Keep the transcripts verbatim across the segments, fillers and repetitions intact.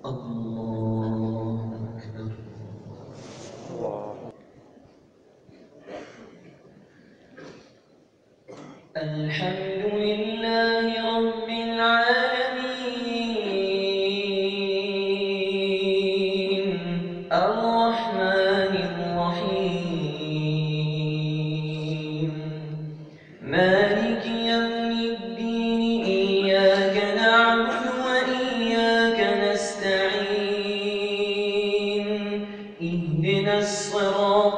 الله أكبر. الحمد لله رب العالمين الرحمن الرحيم مالك يوم الدين إياك نعبد وإياك نستعين اهدنا الصراط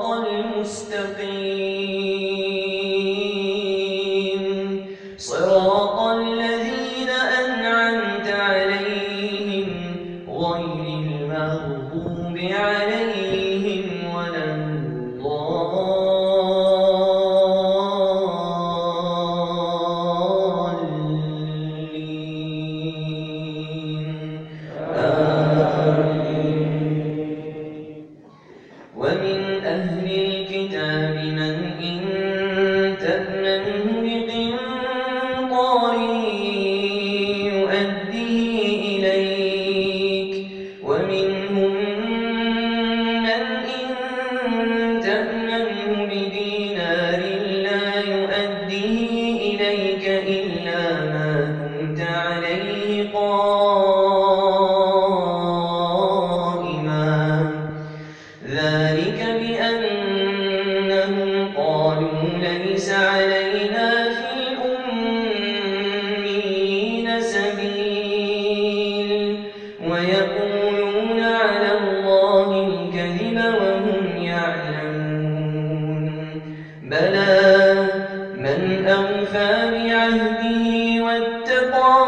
المستقيم صراط الذين أنعمت عليهم غير المغضوب عليهم ولا الضالين آمين. ومن أهل الكتاب من إن تأمنه بقنطار يؤديه إليك ومنهم من إن تأمنه بدينار لا يؤديه إليك إلا ما كنت عليه قائما ذلك بأنهم قالوا ليس علينا في الأميين سبيل ويقولون على الله الكذب وهم يعلمون بلى من أوفى بعهده واتقى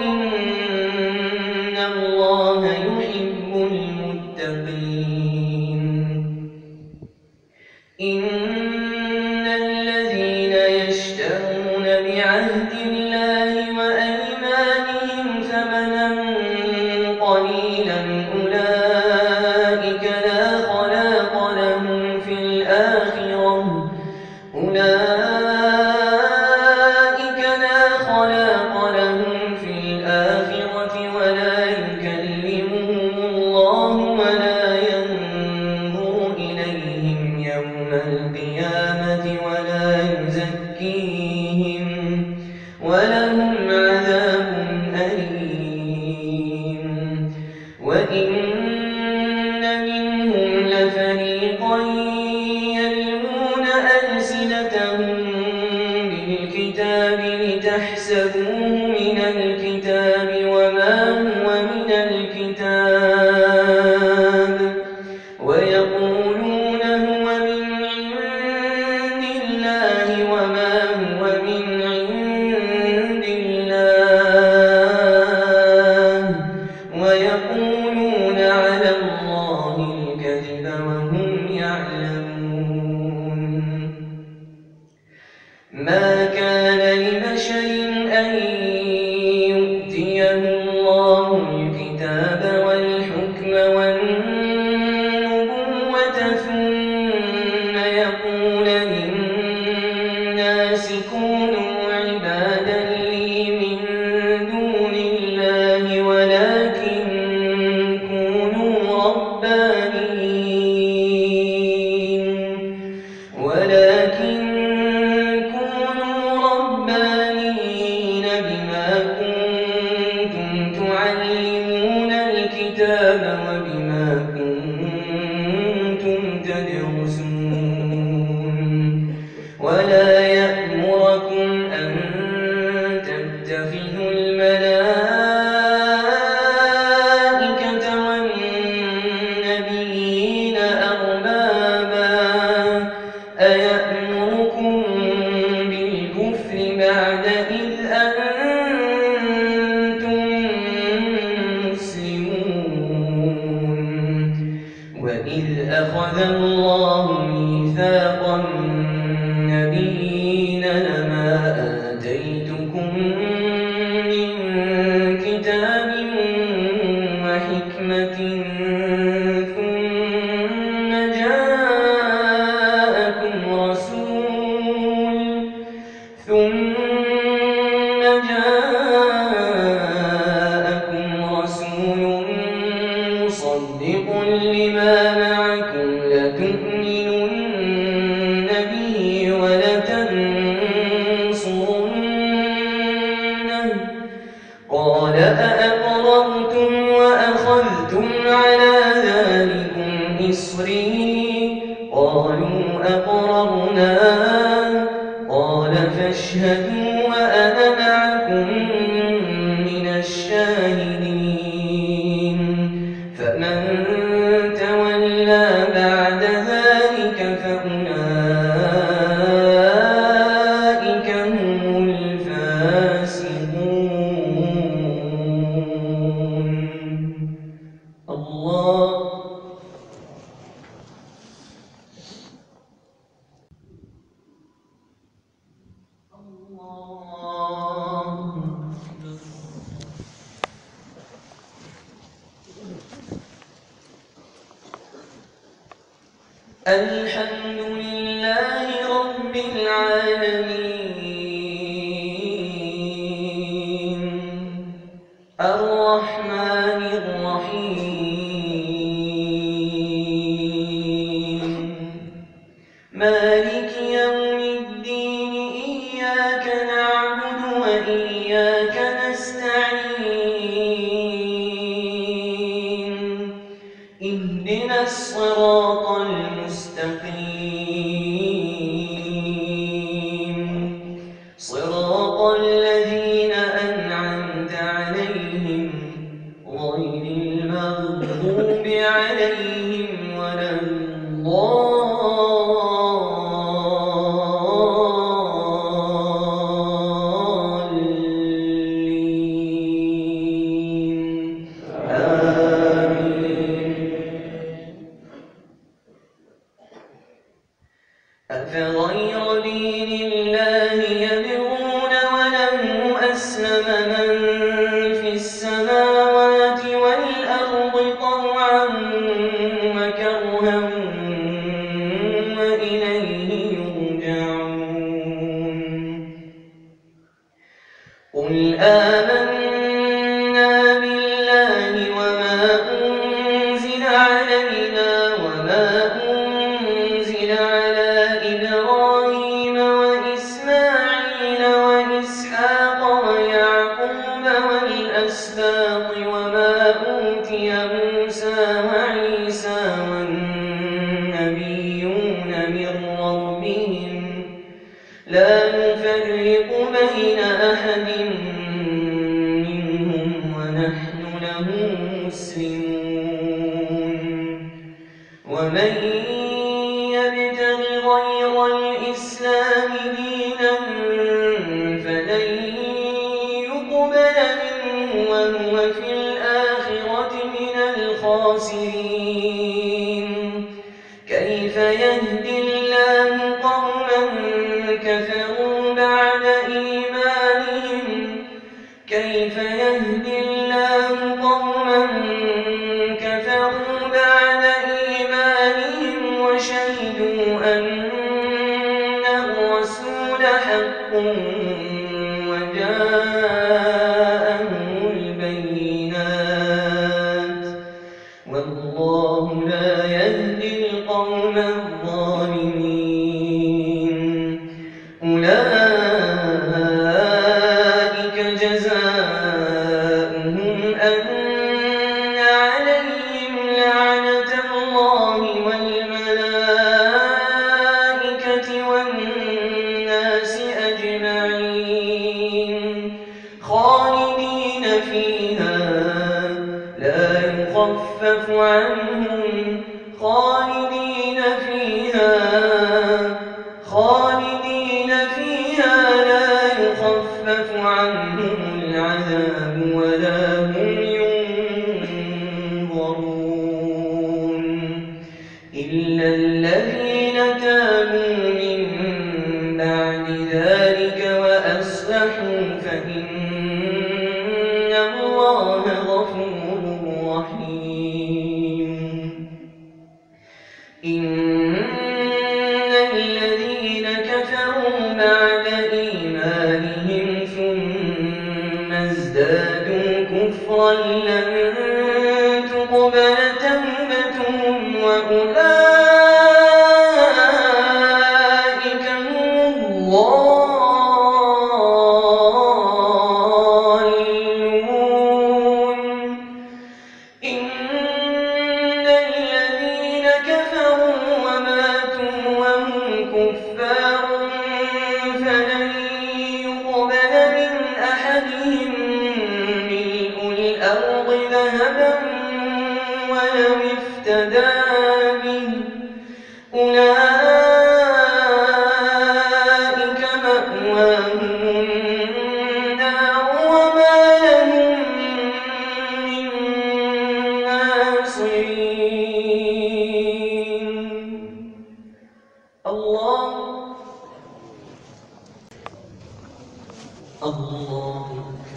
فإن الله يحب المتقين إن الذين يشترون بعهد الله وأيمانهم ثمنا قليلا أولئك لا خلاق لهم في الآخرة أولئك لا خلاق لهم في الآخرة ولا يكلمهم الله ولا ينظر إليهم يوم القيامة ولا يزكيهم ولهم عذاب أليم وإن منهم لفريقا يلوون ألسنتهم بالكتاب لتحسبوه من الكتاب وما هو من الكتاب ويقولون هو من عند الله وما هو من عند الله ويقولون على الله الكذب وهم يعلمون ما كان لبشر أن يؤتيه الله الكتاب والحكم والنبوة ثم يقول للناس كونوا عبادا لي من دون الله ولكن كونوا ربانيين ولكن ربانيين بما كنتم تعلمون الكتاب وبما كنتم تدرسون ولا يأمركم أن تتخذوا الملائكة والنبيين أربابا أيأمركم بالكفر بعد إذ أنتم مسلمون وإذ أخذ الله ميثاق النبيين لما آتيتكم من كتاب وحكمة ثم جاءكم رسول ثم جاءكم رسول قال أأقررتم وأخذتم على ذلكم إصري قالوا أقررنا قال فاشهدوا وأنا معكم من الشاهدين فمن تولى بعد ذلك فأولئك هم الفاسقون. الله الحمد لله رب العالمين الرحمن الرحيم مالك يوم الدين إياك نعبد وإياك نستعين اهدنا الصراط المستقيم صراط الذين أنعمت عليهم غير المغضوب عليهم ولا الضالين أفغير دين الله يبغون وله أسلم من في السماوات والأرض طوعا وكرها وإليه يرجعون قل آمنا بالله وما أنزل علينا وما أنزل على إبراهيم وإسماعيل وإسحاق ويعقوب والأسباط وما أوتي موسى وعيسى والنبيون من ربهم لا نفرق بين أحد منهم ونحن له مسلمون ومن يبتغ غير الإسلام دينا فلن يقبل منه وهو في الآخرة من الخاسرين كيف يهدي الله قوما كفروا بعد إيمانهم كيف يهدي الله قوما كفروا بعد إيمانهم وشهدوا أن الرسول حق وجاءهم البينات والله لا يهدي القوم الظالمين أولئك جزاؤهم أن عليهم لعنة الله والملائكة والناس أجمعين خالدين فيها لا يخفف عنهم خالدين فيها خالدين فيها لا يخفف عنهم العذاب ولا هم ينظرون إلا الذين تابوا من بعد ذلك وأصلحوا فإن الله غفور رحيم إن الذين كفروا بعد إيمانهم ثم ازدادوا كفرا لن تقبل توبتهم وأولئك هم الضالون يهتدى به أولئك مأواهم النار وما لهم من ناصرين. الله الله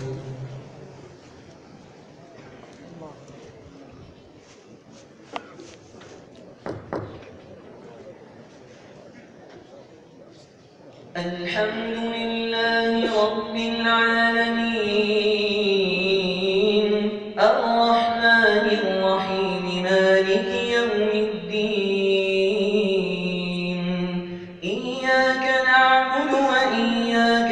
الحمد لله رب العالمين الرحمن الرحيم مالك يوم الدين إياك نعبد وإياك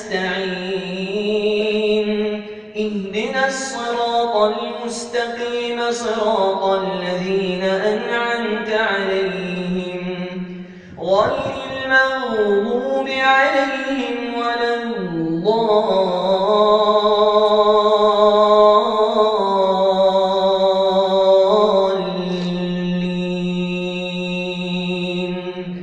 نستعين اهدنا الصراط المستقيم صراط الذين أنعمت عليهم غير المغضوب عليهم ولا الضالين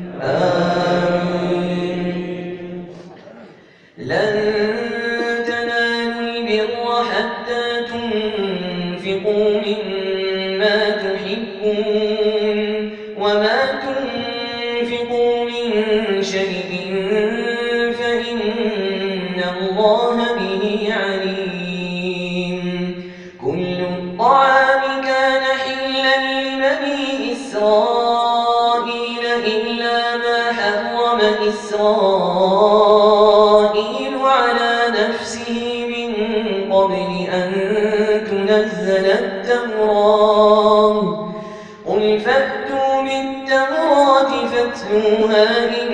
آمين. لن تنالوا البر حتى تنفقوا مما تحبون وما تنفقوا من شيء فإن الله به عليم. كل الطعام كان حلا لبني إسرائيل إلا ما حرم إسرائيل على نفسه من قبل أن تنزل التوراة قل فأتوا بالتوراة فاتلوها إن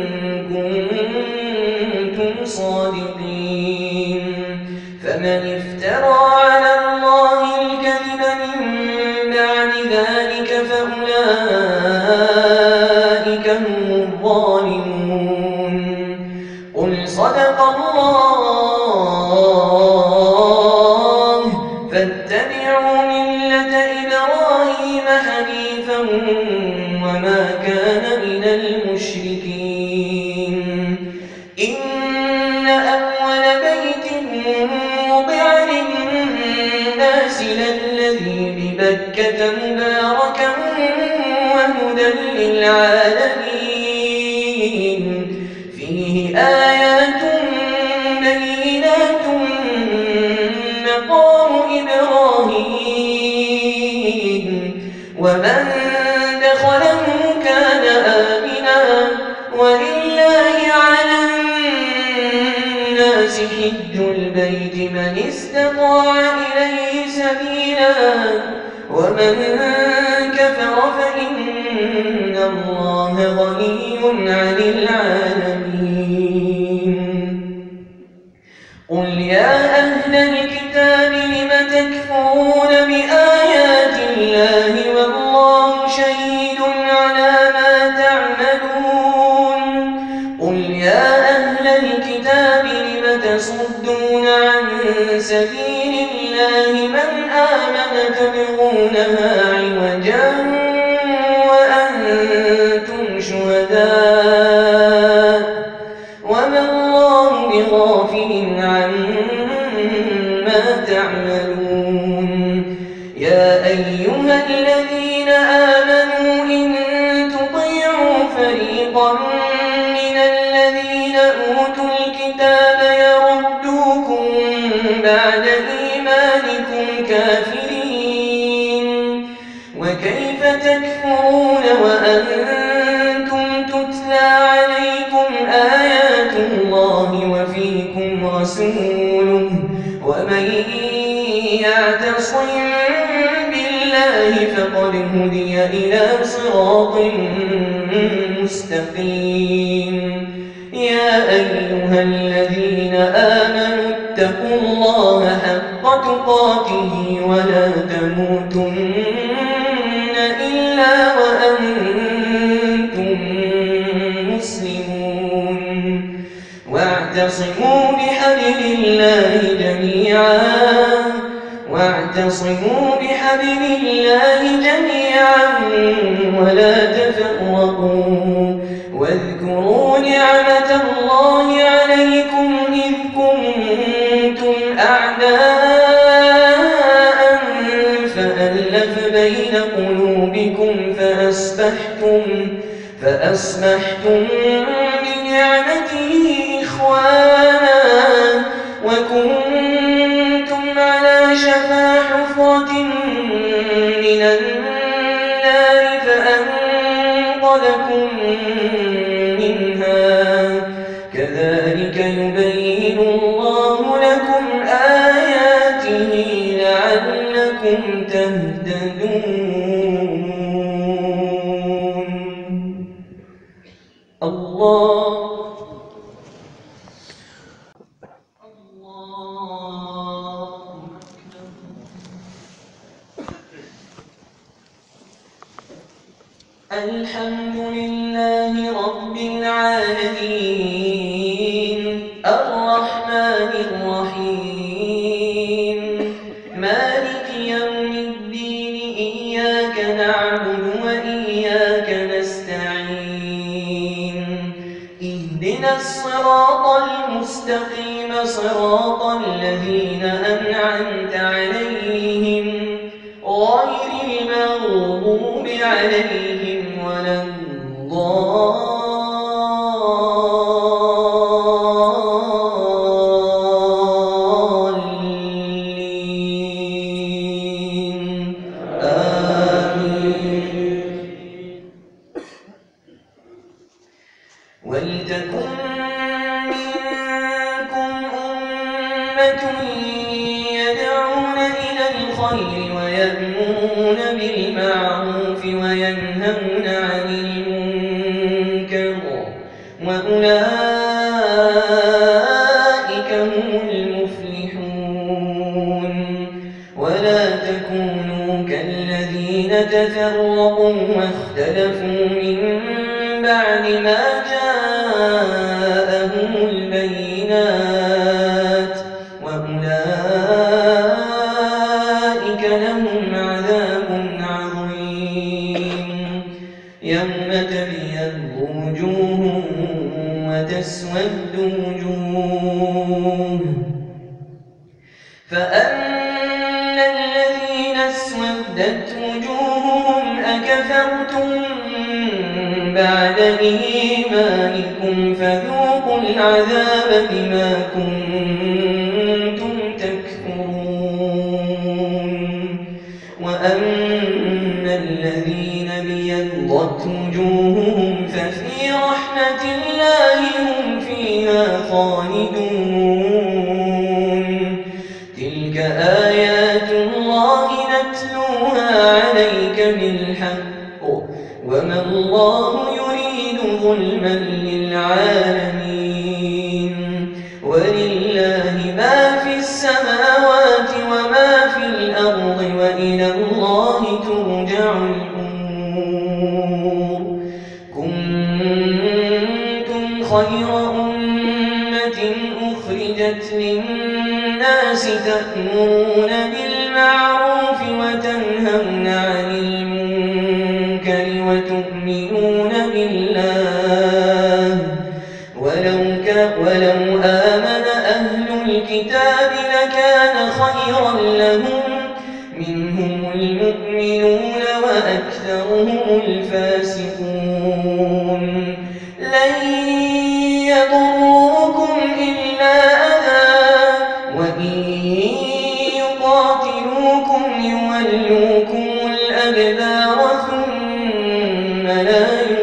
كنتم صادقين. فمن افترى على الله الكذب من بعد ذلك فأولئك هم الظالمون. قل صدق الله فاتبعوا ملة إبراهيم حنيفا وما كان من المشركين. إن أول بيت وضع للناس للذي ببكة مباركا وهدى للعالمين فيه آيات بينات مقام إبراهيم ومن دخله كان آمنا ولله على الناس حج البيت من استطاع إليه سبيلا ومن كفر فإن الله غني عن العالمين. قل يا أهل الكتاب لم تكفرون بآيات الله والله شهيد على ما تعملون. قل يا أهل الكتاب لم تصدون عن سبيل الله من آمن تبغونها عوجا وأنتم شهداء وما الله بغافل عما تعملون. يا أيها الذين آمنوا إن تطيعوا فريقا من الذين أوتوا الكتاب يردوكم بعد إيمانكم كافرين وكيف تكفرون وأنتم تتلى عليكم آيات الله وفيكم رسوله ومن يعتصم بالله فقد هدي إلى صراط مستقيم. يا أيها الذين آمنوا اتقوا الله حق تقاته ولا تموتن إلا وأنتم مسلمون. واعتصموا بحبل الله جميعا واعتصموا واعتصموا بحبل الله جميعا ولا تفرقوا واذكروا نعمة الله عليكم إذ كنتم أعداء فألف بين قلوبكم فأصبحتم فأصبحتم بنعمته إخوانا وكنتم على شفا حفرة من النار فأنقذكم منها كذلك يبين الله لكم آياته لعلكم تهتدون. الله الحمد لله رب العالمين الرحمن الرحيم مالك يوم الدين إياك نعبد وإياك نستعين اهدنا الصراط المستقيم صراط الذين أنعمت عليهم غير المغضوب عليهم ولا الضالين آمين. ولتكن منكم أمة يدعون إلى الخير ويأمرون بالمعروف وينهون عن المنكر وأولئك هم المفلحون. ولا تكونوا كالذين تفرقوا واختلفوا من بعد ما جاءهم البينات وأولئك لهم عذاب عظيم يوم تبيض وجوه وتسود وجوه فأما الذين اسودت وجوههم أكفرتم بعد إيمانكم فذوقوا العذاب بما كنتم تكفرون. وأما الذين ابيضت وجوههم ففي رحمة الله هم فيها خالدون. تلك آيات الله نتلوها عليك بالحق وما الله يريد ظلما للعالمين. ولله ما في السماوات وما في الأرض وإلى الله ترجع الأمور. كنتم خير أمة أخرجت للناس تأمرون بالمعروف وتنهون عن المنكر وتؤمنون بالله ولو, ولو آمن أهل الكتاب لكان خيرا لهم منهم المؤمنون وأكثرهم الفاسقون. لن يضروكم إلا أذى وإن يقاتلوكم يولوكم الأدبار ثم لا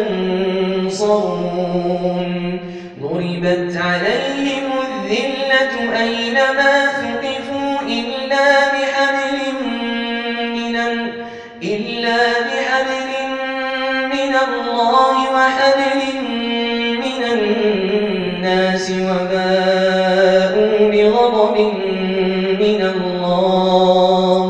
ينصرون. ضربت عليهم الذلة أينما ثقفوا إلا بحبل من إلا بحبل من الله وحبل من الناس وباءوا بغضب من الله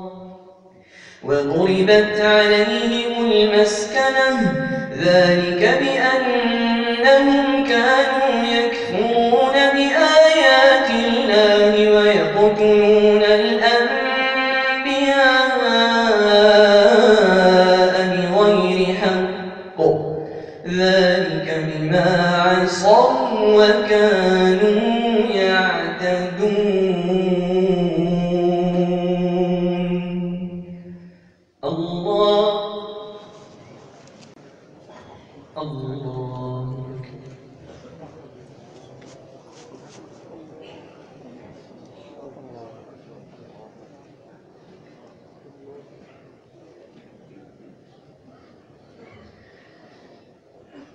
وضربت عليهم المسكنة ذلك بأنهم كانوا يكفرون بآيات الله ويقتلون الأنبياء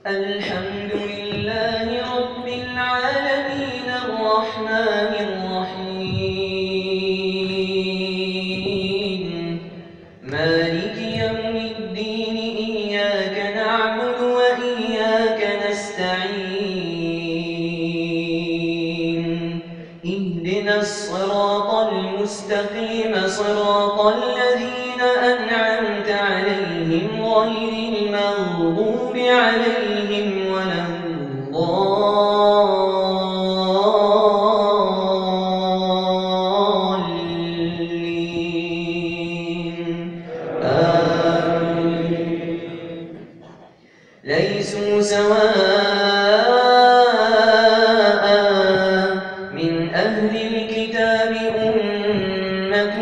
الحمد لله رب العالمين الرحمن الرحيم مالك يوم الدين إياك نعبد وإياك نستعين اهدنا الصراط المستقيم صراط الذين أنعمت عليهم غير المغضوب عليهم ولا الضالين آمين ليسوا سواء من أهل الكتاب أمة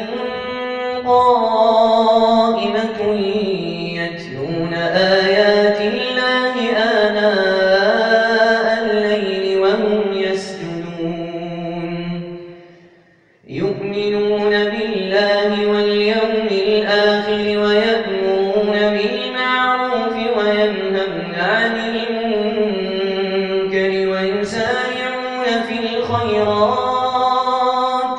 قائمة يتلون آيات الله آناء الليل وهم يسجدون يؤمنون بالله واليوم الآخر ويأمرون بالمعروف وينهون عن المنكر ويسارعون في الخيرات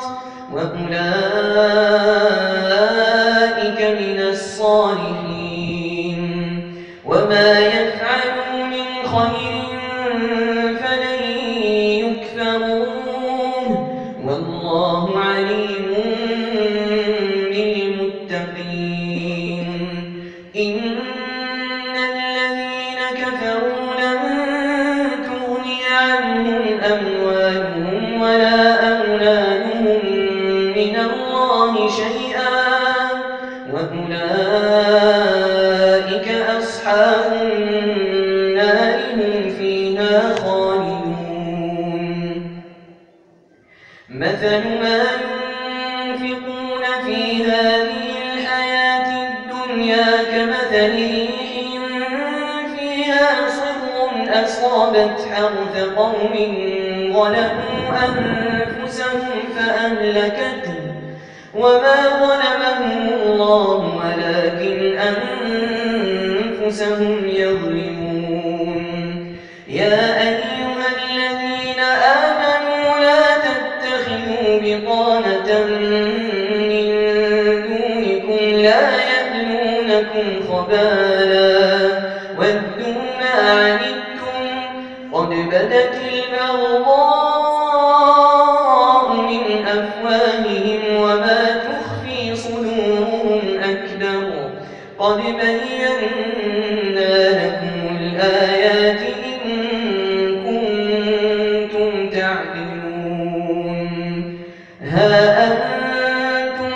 وأولئك من الصالحين وما يفعلوا من خير فلن يكفروه والله عليم بالمتقين إن الذين كفروا لن تغني عنهم أموالهم ولا أولادهم من الله شيئا وأولئك أصحاب النار هم فيها خالدون مثل ما ينفقون في هذه الحياة الدنيا كمثل ريح فيها صر أصابت حرث قوم ظلموا أنفسهم فأهلكته وما ظلمهم الله ولكن أنفسهم يظلمون يا أيها الذين آمنوا لا تتخذوا بطانة من دونكم لا يألونكم خبالا ودوا ما عنتم قد بدت البغضاء من أفواههم وما تخفي صدورهم أكبر قد بينا لكم الآيات إن كنتم تعقلون ها أنتم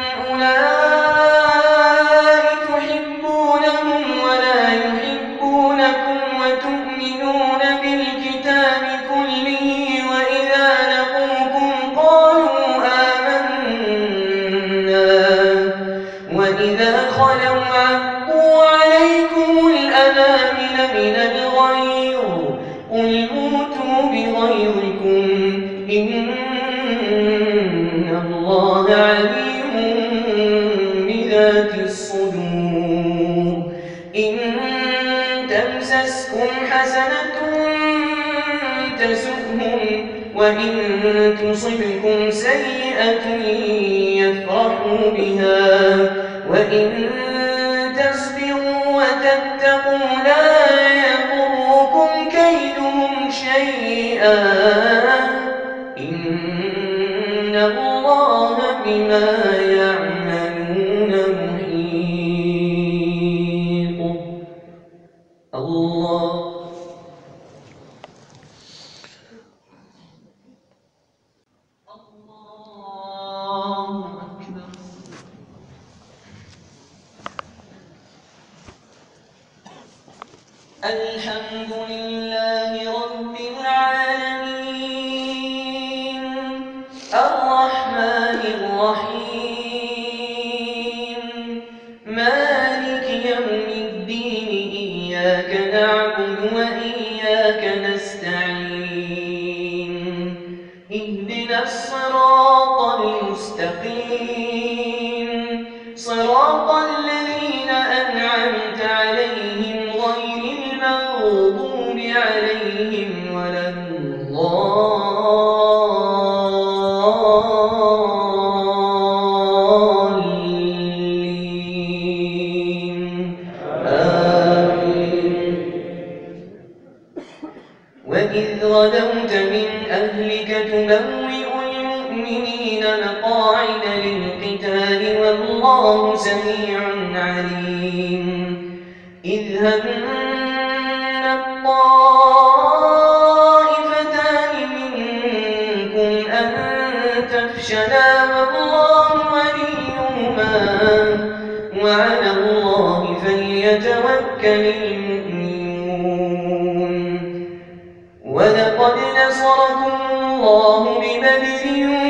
أولئك تحبونهم ولا يحبونكم وتؤمنون بالكتاب كله وإذا لقوكم قالوا آمنا وإذا خلوا عضوا عليكم الأنامل من الغيظ قل موتوا بغيظكم إن الله عليم بذات الصدور إن تمسسكم حسنة تسؤهم وإن تصبكم سيئة يفرحوا بها وإن تصبروا وتتقوا لا يضركم كيدهم شيئا إن الله بما يعملون محيط الله الحمد لله رب العالمين الرحمن الرحيم مالك يوم الدين إياك نعبد وإياك نستعين اهدنا الصراط المستقيم صراط الذين أنعمت عليهم غير المغضوب والله سميع عليم. إذ هم الطائفتان منكم أن تفشلا والله وليهما وعلى الله فليتوكل المؤمنون. ولقد نصركم الله ببدر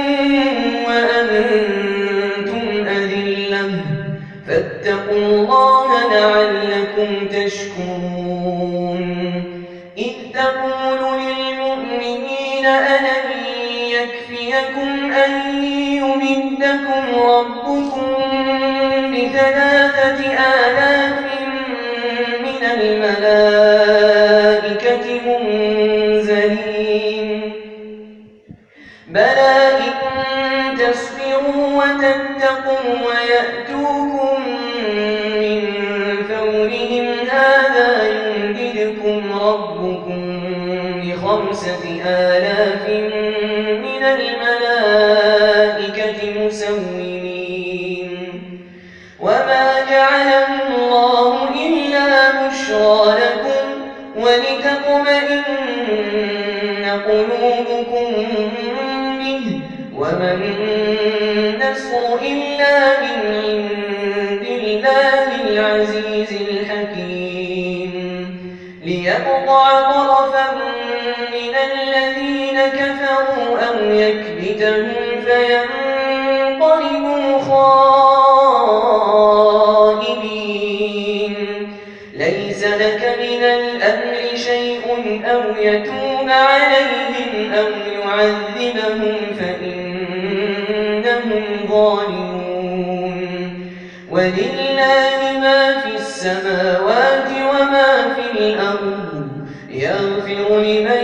وأنتم أذلة فاتقوا الله لعلكم تشكرون. إذ تقول للمؤمنين ألن يكفيكم أن يمدكم ربكم بثلاثة آلاف من الملائكة منزلين بلى إن تصبروا وتتقوا ويأتوكم من فورهم هذا يمددكم ربكم بخمسة آلاف من الملائكة مسومين. وما جعله الله إلا بشرى لكم ولتطمئن قلوبكم به وما النصر إلا من عند الله العزيز الحكيم. ليقطع طرفا من الذين كفروا أو يكبتهم فينقلبوا خائبين. ليس لك من الأمر شيء أو يتوب عليهم أو يعذبهم فإنهم ظالمون. ولله ما في السماوات وما في الأرض يغفر لمن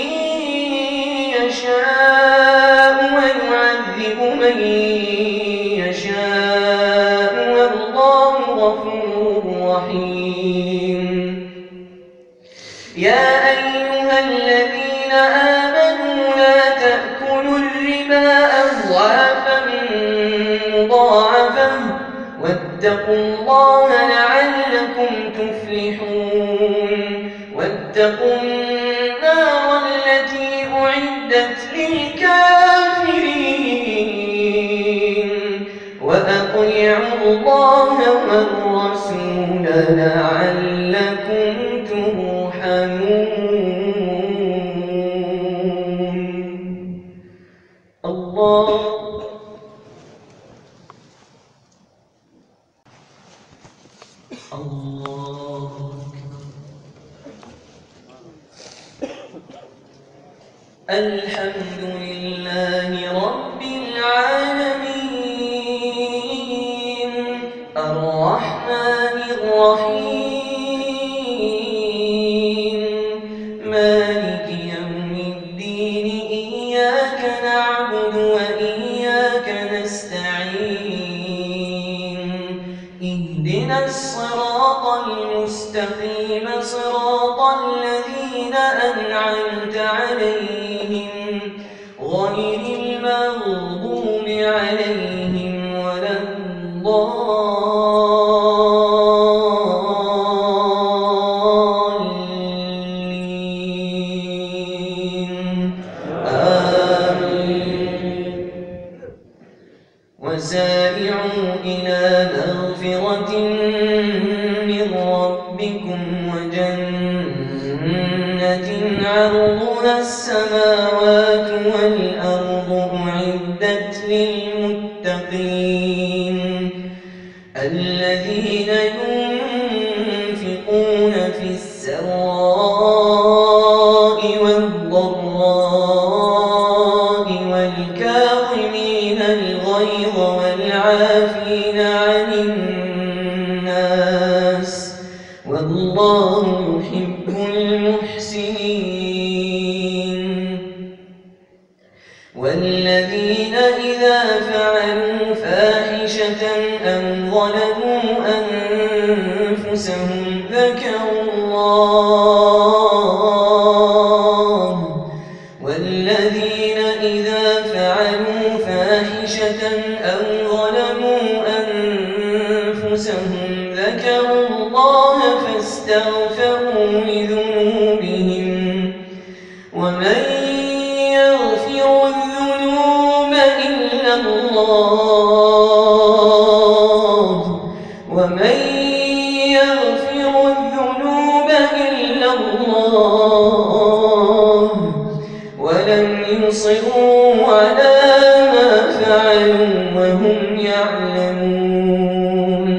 يشاء ويعذب من يشاء والله غفور رحيم. يا أيها الذين آمنوا لا تأكلوا الربا أضعافا مضاعفة واتقوا الله لعلكم تفلحون. واتقوا النار التي أعدت للكافرين وأطيعوا الله والرسول لعلكم ترحمون. الله الله الحمد لله رب العالمين الرحمن الرحيم مالك يوم الدين. إياك نعبد وإياك نستعين. اهدنا الصراط المستقيم صراط الذين أنعمت عليهم غير المغضوب عليهم ولا الضالين. آمين. وسارعوا إلى مغفرة من ربكم وجنة عرضها السماوات والأرض أعدت للمتقين الذين ينفقون في السراء والضراء والكاظمين الغيظ والعافين عن الناس والله يحب المحسنين. والذين إذا فعلوا فاحشة أو ظلموا أنفسهم ذكروا الله والذين إذا فعلوا فاحشة أو ظلموا أنفسهم ذكروا الله فاستغفروا لذنوبهم ومن يغفر الذنوب إلا الله ومن يغفر الذنوب إلا الله ولم يصروا على ما فعلوا وهم يعلمون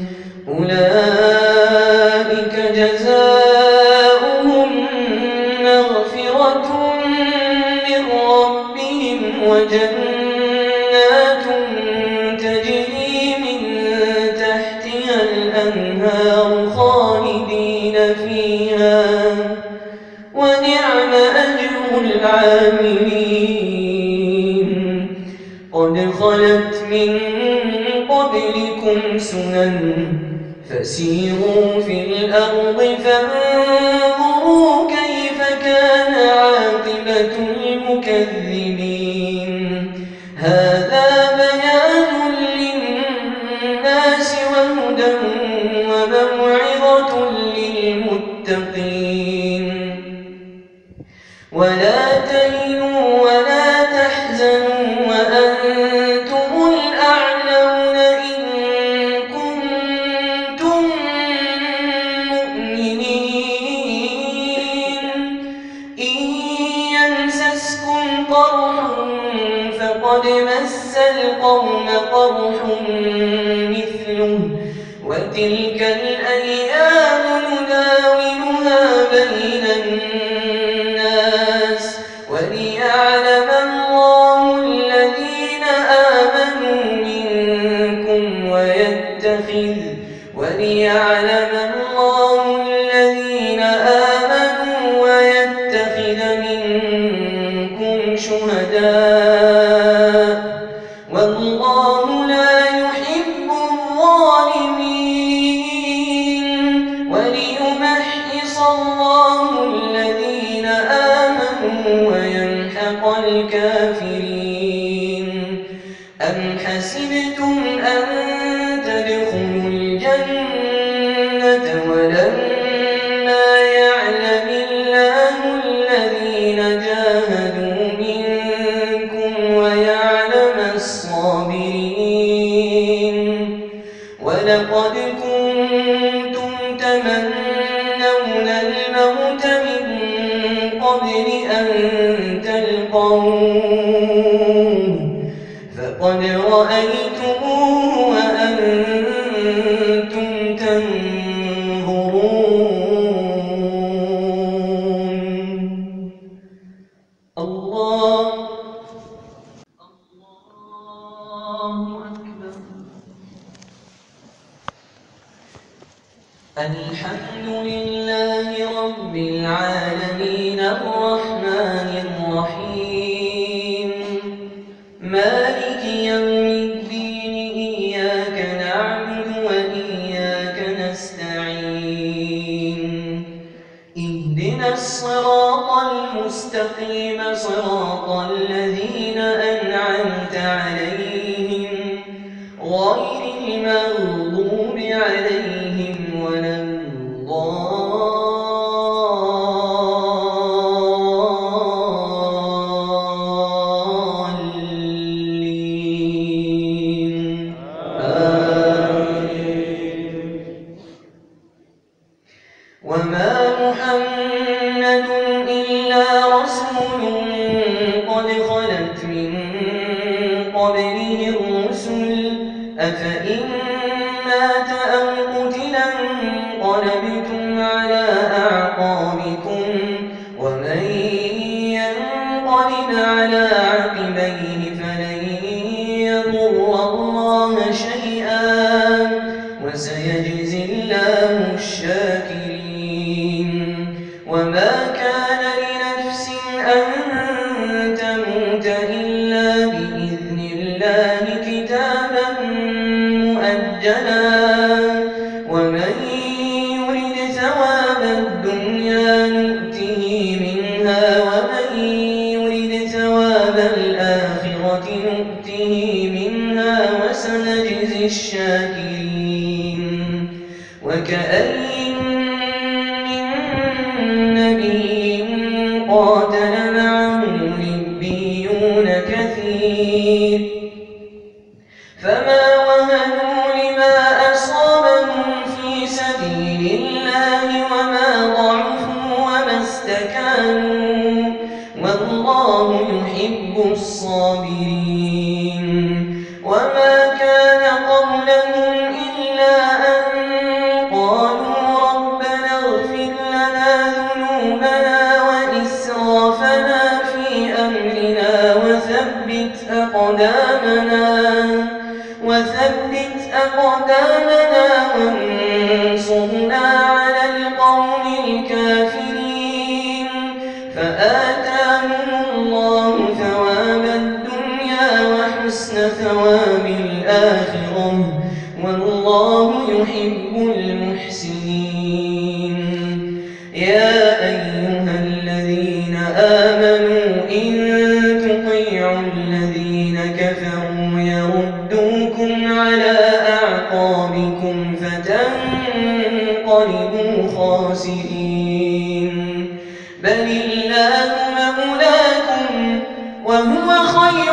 أولئك جزاؤهم مغفرة من ربهم وجنات تجري من تحتها الأنهار خالدين فيها ونعم أجر العاملين قد خلت من قبلكم سنن فسيروا في الأرض فانظروا كيف كان عاقبة المكذبين هذا بيان للناس وهدى وموعظة للمتقين ولا تهنوا ولا تحزنوا وأنتم الأعلون إن كنتم مؤمنين إن يمسسكم قرح فقد مس القوم قرح مثله وتلك الأيام نداولها بين الناس وليعلم الله الذين آمنوا منكم ويتخذ وليعلم الله الذين آمنوا ويتخذ منكم شهداء والله لا يحب الظالمين وليمحص الله الذين آمنوا ويمحق الكافرين أم حسبتم أن تدخلوا الجنة ولما يعلم الله الذين جاهدوا منكم ويعلم الصابرين ولقد كنتم تمنون الموت من قبل أن تلقوه فقد رأيتموه وأنتم تنظرون الله الله أكبر الحمد لله رب العالمين الرحمن الرحيم مالك يوم الدين إياك نعبد وإياك نستعين اهدنا الصراط المستقيم صراط الذين أنعمت عليهم غير المغضوب عليهم ولا الضالين آمين وما محمد إلا رسول قد خلت من قبله الرسل أفإن مات أو قتلا انقلبتم على أعقابكم ومن ينقلب على عقبيه فلن يضر الله شيئا وسيجزي الله الشاكرين وما كان لنفس أن تموت إلا بإذن الله كتابا مؤجلا ومن يرد ثواب الدنيا نؤته منها ومن يرد ثواب الآخرة نؤته منها وسنجزي الشاكرين وكأين من نبي قاتل معه ربيون كثير فما وهنوا لما أصابهم في سبيل الله وما ضعفوا وما استكانوا والله يحب الصابرين. وما كان قولهم إلا أن قالوا ربنا اغفر لنا ذنوبنا وإسرافنا في أمرنا وثبت أقدامنا وثبت أقدامنا وانصرنا على القوم الكافرين. فآتاهم الله ثواب الدنيا وحسن ثواب الآخرة والله يحب المحسنين. يا أيها الذين آمنوا إن تطيعوا الذين كفروا يردوكم على أعقابكم فتنقلبوا خاسرين. بل الله مولاكم وهو خير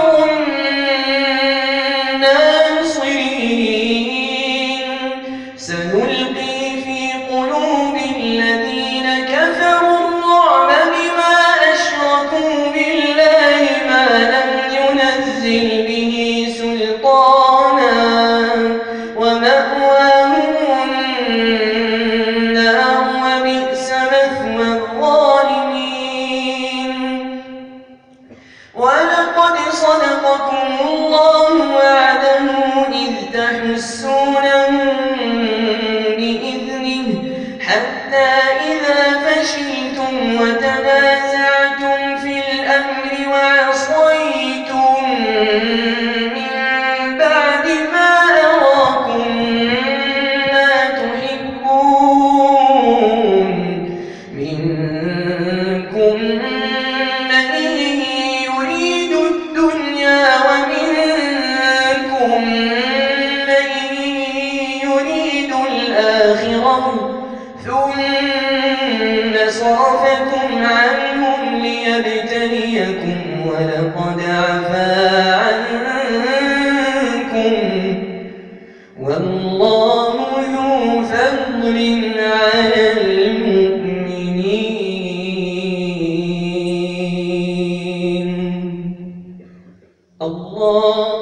الناصرين. سنلقي في قلوب الذين كفروا الرعب بما أشركوا بالله ما لم ينزل به سلطانا ومأواهم النار وبئس مثوى الظالمين. ولقد صدقكم الله وعده إذ تحسونهم بإذنه حتى إذا فشلتم وتنازعتم في الأمر وعصيتم من بعد ما أراكم ما تحبون منكم من يريد الدنيا ومنكم من يريد الآخرة ثم صرفكم عنهم ليبتليكم ولقد عفا عنكم والله ذو فضل على المؤمنين. الله